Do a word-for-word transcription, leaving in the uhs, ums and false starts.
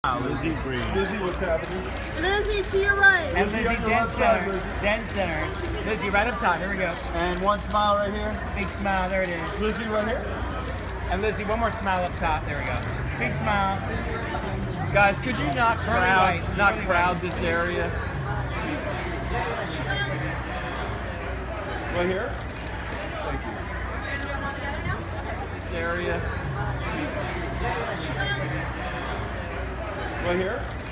Lizzy Greene. Lizzy, what's happening? Lizzy, to your right. And Lizzy, Lizzy, on your dead left side, center. Lizzy. Dead center. Lizzy, right up top. Here we go. And one smile right here. Big smile. There it is. Lizzy right here. And Lizzy, one more smile up top. There we go. Big smile. Guys, could you not Pearly crowd, whites, not pearly crowd whites. this area? Right here. Thank you. And we're all together now? This area. Right here.